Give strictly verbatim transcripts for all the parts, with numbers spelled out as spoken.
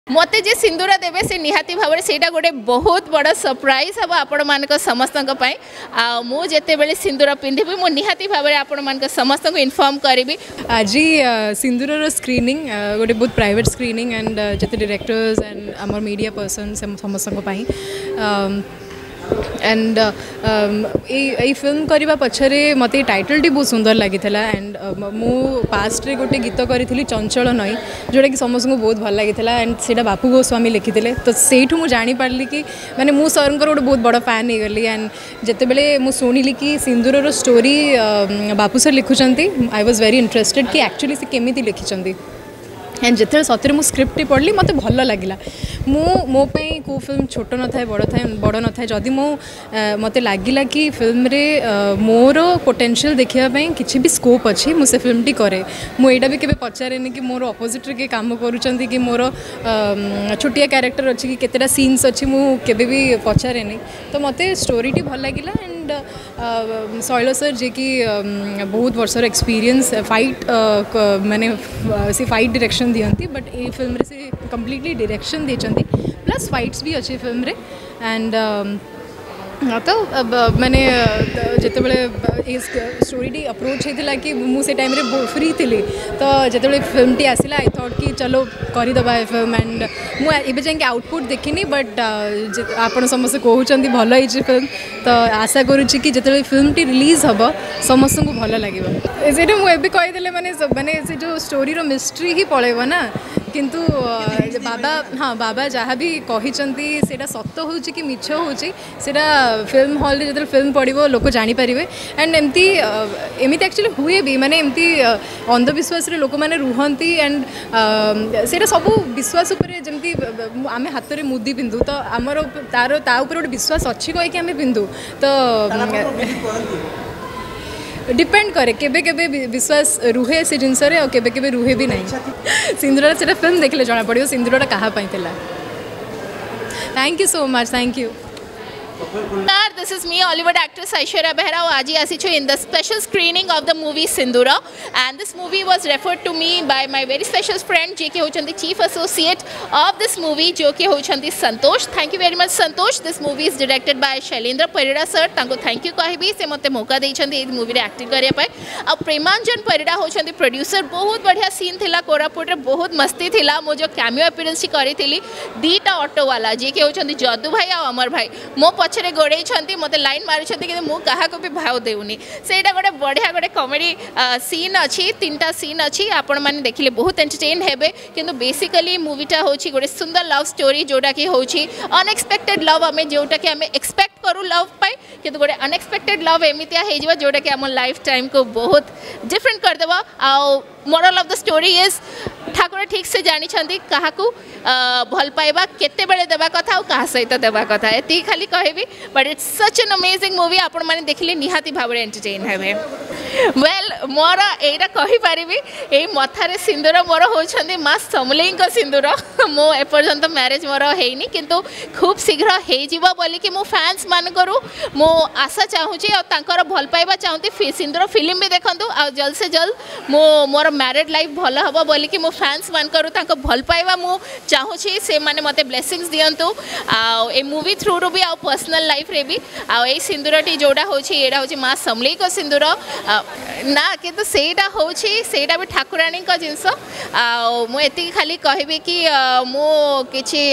मते जे सिंदूर देवे से निहाती भाव से गोटे बहुत बड़ा सरप्राइज हम आपण मान समस्त मु जिते बड़े सिंदूर पिंधि मु निहाती भाव आपण मान समस्त को इनफॉर्म करी। आज सिंदूर स्क्रीनिंग गोटे बहुत प्राइवेट स्क्रीनिंग एंड जिते डायरेक्टर्स एंड आम मीडिया पर्सन समस्त एंड ये फिल्म करने पछरे मत टाइटल टी बहुत सुंदर लगी एंड मु पास्ट रे गोटे गीत करी चंचल नई जोटा कि समस्त को बहुत भल लगी एंड से बापू गोस्वामी लिखिते तो सेठू मुझे जापारि कि माने मु सर गोटे बहुत बड़ फैन हो गली एंड जिते बड़े मुझे शुणिली कि सिंदूर स्टोरी बापू सर लिखुंट आई वाज वेरी इंटरेस्टेड कि एक्चुअली से केमी लिखिं एंड जिते सतरे मुझे स्क्रिप्ट पढ़ली मत भल लगे मु मो को फिल्म छोट न था बड़ था बड़ न था जदि मो मत लगिला कि फिल्म रे मोर पोटेंशियल देखापी किसी भी स्कोप अच्छी मुझे फिल्म टी करे मुझा भी केवे पचारे कि मोर अपोजिट रे काम करुँच कि मोर छोटिया कैरेक्टर अच्छी कि केतेटा सीन्स अच्छी मुझे भी पचारे तो मत स्टोरी टी भल लगिला एंड शैल सर जी की बहुत वर्षर एक्सपीरियंस फाइट माने सी फाइट डायरेक्शन दियंती बट ये फिल्म रे से कंप्लीटली डायरेक्शन देचंती प्लस फाइट्स भी अच्छी फिल्म रे एंड तो मैंने जिते बड़े स्टोरी टी अप्रोच होता कि मुझे टाइम रे फ्री थी तो जिते फिल्म टी आसला आई थॉट कि चलो करदे फिल्म एंड मुझे जाए आउटपुट देखनी बट आपड़ समस्त कहते भल होती फिल्म तो आशा करुच्ची कि जिते फिल्म टी रिलीज हम समस्त को भल लगे से मुझे कहीदे मैंने मैंने से जो स्टोरी रो मिस्ट्री ही पलैब ना किंतु बाबा हाँ बाबा जहाँ भी कही सत हो कि मिछ हो फिल्म हॉल रे जो फिल्म पड़ो लोक जानीपर एंड एमती एमती एक्चुअली हुए भी माने एमती अंधविश्वास रे लोक मैंने रुहंती एंड से सब विश्वास जमती आम हाथ में मुदी पिंधु तो आमर तार ता उपर गोटे विश्वास अच्छी कहीकि आम पिंधु तो डिपेंड करे केबे केबे विश्वास रुहे से जिनस केबे केबे रुहे भी नहीं सिंदूर से फिल्म देखले जना पड़ो सिंदूर कहा thank you so much thank you This is me, Hollywood actress Aishwarya Behra. आज आसी in the special screening of the movie Sindura, and this movie was referred to me by my very special friend जे के होचंदी chief associate of this movie जो के होचंदी संतोष. Thank you very much Santosh. This movie is directed by Shailendra Parida sir. तांको thank you कहबी से मते मौका देइछंदी ए movie रे acting करिया पाए. आ प्रेमांजन परिड़ा होचंदी प्रोड्यूसर. बहुत बढ़िया सीन थिला कोरापुट रे बहुत मस्ती थिला. मो जो कैमियो अपीयरेंस करिथिली दीटा ऑटो वाला जे के होचंदी जदू भाई आ अमर भाई मो पछरे गोड़े मत लाइन मारी कि मुझे भी भाव देउनी से गोटे बढ़िया गोटे कॉमेडी सीन अच्छी तीन टा सीन अच्छी आपण मैंने देखिले बहुत एंटरटेन हेबे किंतु बेसिकली मूवीटा होची गोटे सुंदर लव स्टोरी जोटा कि होची अनएक्सपेक्टेड लव आम जोटा कि आम एक्सपेक्ट करूँ लव पाई किंतु गोटे अनएक्सपेक्टेड लव एमतिया हो जोटा कि आम लाइफ टाइम को बहुत डिफरेंट करदेव आ moral of the story is ठाकुर ठीक से जानी क्या भल पाइबा केते बेले देवा कथा और कहा सहित देवा कथा ये खाली कहबी but it's such an amazing movie आपण मैंने देखिले निहाती भाव एंटरटेन हेबे वेल मोर एटा कहि पारिबी ए मथारे सिंदूर मोर होछंदी मां समलेई को सिंदूर मो एपर्यंत मैरिज मोर हेनी किंतु खूब शीघ्र हे जीवो बोली कि मो फैंस मान करू मो आशा चाहूची और तांकर भल पाइबा चाहती सिंदूर फिल्म भी देखंतु आ जल्द से जल्द मो मोर मैरिड लाइफ भल हबो बोली कि मो फैंस मान करू तांको भल पाइबा मो चाहूची से माने मते ब्लेसिंग्स दियंतु आ ए मूवी थ्रू रो भी आ पर्सनल लाइफ रे भी आ ए सिंदूरटी जोड़ा होची एडा होची मां समलेई को सिंदूर ना किंतु सेटा होची सेटा भी ठाकुराणी का जिनस आ मो एति खाली कहबी कि मो किछि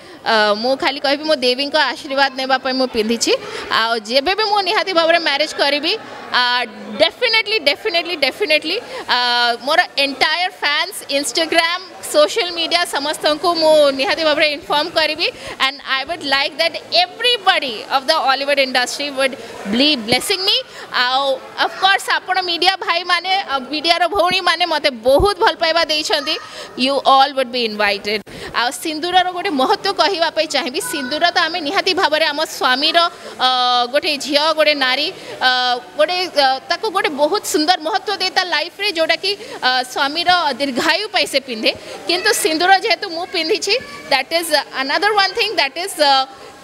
मु खाली कहबी मो देवी को आशीर्वाद नेबा पय मो पिंधिछि आ जेबे भी मो निहाती भाव मैरिज करी definitely definitely definitely more entire fans Instagram social media समस्त को मो निहाती भाव इनफॉर्म करी and I would like that everybody of the Hollywood industry would be blessing me of course आपण मीडिया भाई माने मीडिया रो भौणी माने मते बहुत भल पाइबा देइछंती you all would be invited आ सिंदूर गोटे महत्व कहवाई चाहिए सिंदूर तो आम निहाती भाव में आम स्वामी गोटे झी गोटे नारी गोटे ताको गोटे बहुत सुंदर महत्व देता लाइफ रे जोटा कि स्वामी दीर्घायु पाई से पिंधे किंतु सिंदूर जेहेतु मु पिंधि that is another one thing that is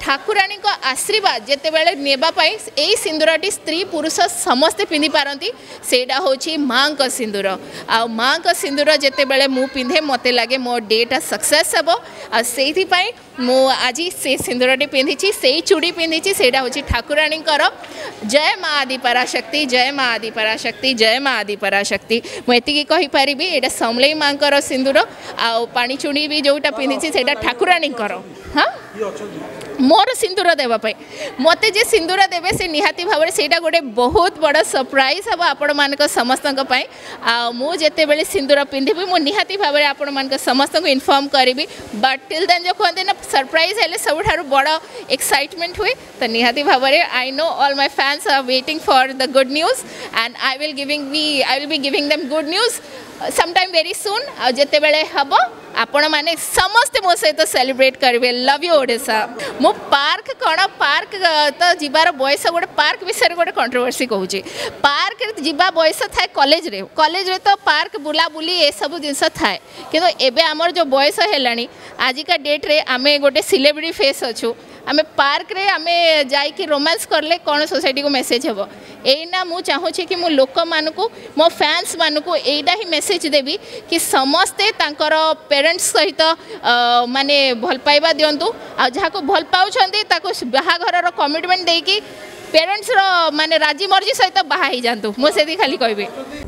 ठाकुराणी को आशीर्वाद जिते बेले नेबाई यही सिंदूरटी स्त्री पुरुष समस्ते पिंधि पारती सेटा हूँ माँ का सिंदूर आ माँ का सिंदूर जिते बेले मु पिंधे मत लगे मो डेटा सक्सेस हे आ मु आज से सिंदूरटी पिंधि से चूड़ी पिंधि से हूँ ठाकुराणी जय माँ आदि पराशक्ति जय माँ आदि पराशक्ति जय माँ आदि पराशक्ति मुझे कहीपरि यहाँ समलई माँ का सिंदूर आ पानी चूड़ी भी जोटा पिंधि से ठाकुराणी हाँ मोर सिंदूर देवाई मत जे सिंदूर देवे से निहाती भाव से गोटे बहुत बड़ सरप्राइज हम आपण मान समस्त मुझे बेले सिंदूर पिंधि मु निहाती भाव आपण मान समस्त को इनफॉर्म करी बट टिल देन जो कहते ना सरप्राइज है सब बड़ एक्साइटमेंट हुए तो निहाती भाव I know all my fans are waiting for the good news and I will giving me I will be giving them good news sometime very soon आ जिते बेले हम आपण माने समस्त मो सहित सेलिब्रेट करेंगे लव यू ओडिशा मो पार्क कौन पार्क तो जीवार बयस गोटे पार्क विषय गोटे कंट्रोवर्सी कहूँ पार्क जीवा बयस थाए कॉलेज रे कॉलेज रे तो पार्क बुला बुली ये सब जिनस थाए किंतु एबे आमर जो बयस है आजिका डेट रे आमे गोटे सेलिब्रिटी फेस अच्छू आमे पार्क रे आमे जाइकी रोमांस करले कौन सोसाइटी को मेसेज हेबो एना मु चाहूँ कि मु लोक मानकु मो फैंस मानकु एटा ही मेसेज देवी कि समस्ते तांकर पेरेंट्स सहित माने भल पाइबा दियंतु आ जहा को भल पाउछंती ताको बाहाघर रो कमिटमेंट देकी पेरेंट्स रो माने राजी मर्जी सहित बाहा ही जानतु मु सेदी खाली कहबे।